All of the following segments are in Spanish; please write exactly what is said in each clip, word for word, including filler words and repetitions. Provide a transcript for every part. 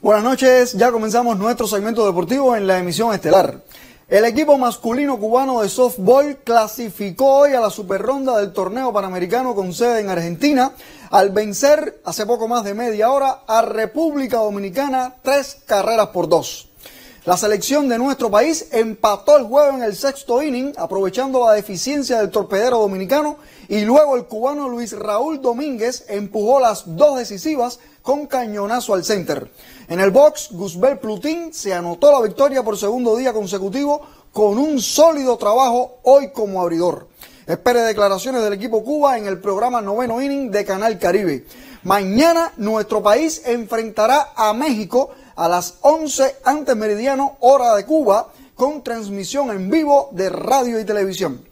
Buenas noches, ya comenzamos nuestro segmento deportivo en la emisión estelar. El equipo masculino cubano de softball clasificó hoy a la superronda del torneo panamericano con sede en Argentina al vencer hace poco más de media hora a República Dominicana tres carreras por dos. La selección de nuestro país empató el juego en el sexto inning, aprovechando la deficiencia del torpedero dominicano, y luego el cubano Luis Raúl Domínguez empujó las dos decisivas con cañonazo al center. En el box, Guzbel Plutín se anotó la victoria por segundo día consecutivo con un sólido trabajo hoy como abridor. Espere declaraciones del equipo Cuba en el programa Noveno Inning de Canal Caribe. Mañana nuestro país enfrentará a México a las once antes meridiano, hora de Cuba, con transmisión en vivo de radio y televisión.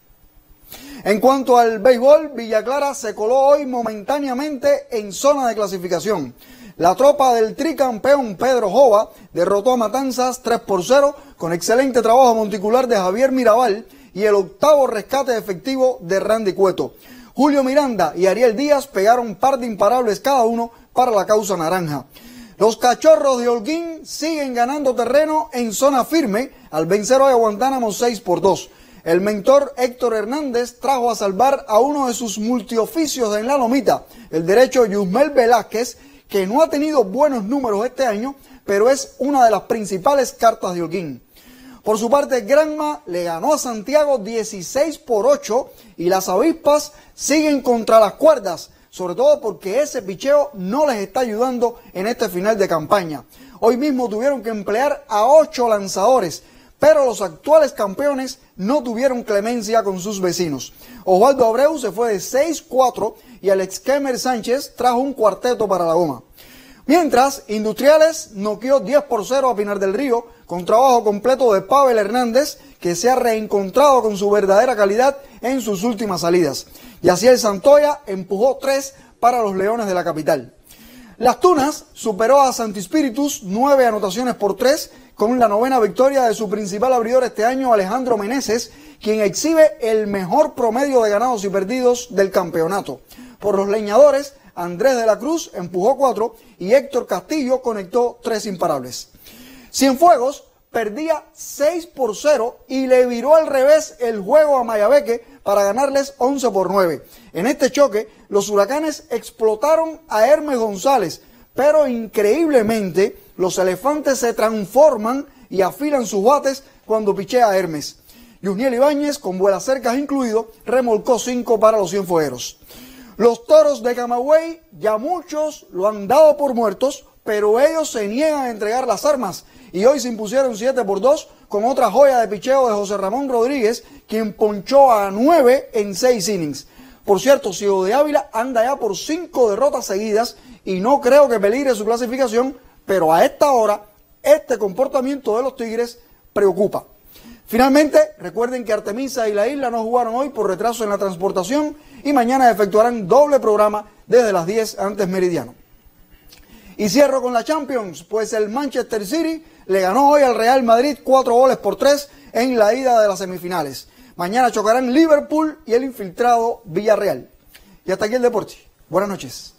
En cuanto al béisbol, Villa Clara se coló hoy momentáneamente en zona de clasificación. La tropa del tricampeón Pedro Jova derrotó a Matanzas tres por cero con excelente trabajo monticular de Javier Mirabal y el octavo rescate efectivo de Randy Cueto. Julio Miranda y Ariel Díaz pegaron par de imparables cada uno para la causa naranja. Los Cachorros de Holguín siguen ganando terreno en zona firme al vencer hoy a Guantánamo seis por dos. El mentor Héctor Hernández trajo a salvar a uno de sus multioficios en la lomita, el derecho Yusmel Velázquez, que no ha tenido buenos números este año, pero es una de las principales cartas de Holguín. Por su parte, Granma le ganó a Santiago dieciséis por ocho y las avispas siguen contra las cuerdas, sobre todo porque ese picheo no les está ayudando en este final de campaña. Hoy mismo tuvieron que emplear a ocho lanzadores, pero los actuales campeones no tuvieron clemencia con sus vecinos. Osvaldo Abreu se fue de seis cuatro y Alex Kemer Sánchez trajo un cuarteto para la goma. Mientras, Industriales noqueó diez por cero a Pinar del Río con trabajo completo de Pavel Hernández, que se ha reencontrado con su verdadera calidad en sus últimas salidas. Yaciel Santoya empujó tres para los Leones de la capital. Las Tunas superó a Santi Spíritus nueve anotaciones por tres con la novena victoria de su principal abridor este año, Alejandro Meneses, quien exhibe el mejor promedio de ganados y perdidos del campeonato. Por los leñadores, Andrés de la Cruz empujó cuatro y Héctor Castillo conectó tres imparables. Cienfuegos perdía seis por cero y le viró al revés el juego a Mayabeque para ganarles once por nueve. En este choque, los huracanes explotaron a Hermes González, pero increíblemente los elefantes se transforman y afilan sus bates cuando pichea a Hermes. Yusniel Ibáñez, con vuelas cercas incluido, remolcó cinco para los Cienfuegueros. Los Toros de Camagüey, ya muchos lo han dado por muertos, pero ellos se niegan a entregar las armas y hoy se impusieron siete por dos con otra joya de picheo de José Ramón Rodríguez, quien ponchó a nueve en seis innings. Por cierto, Ciego de Ávila anda ya por cinco derrotas seguidas y no creo que peligre su clasificación, pero a esta hora este comportamiento de los Tigres preocupa. Finalmente, recuerden que Artemisa y la Isla no jugaron hoy por retraso en la transportación y mañana efectuarán doble programa desde las diez antes meridiano. Y cierro con la Champions, pues el Manchester City le ganó hoy al Real Madrid cuatro goles por tres en la ida de las semifinales. Mañana chocarán Liverpool y el infiltrado Villarreal. Y hasta aquí el deporte. Buenas noches.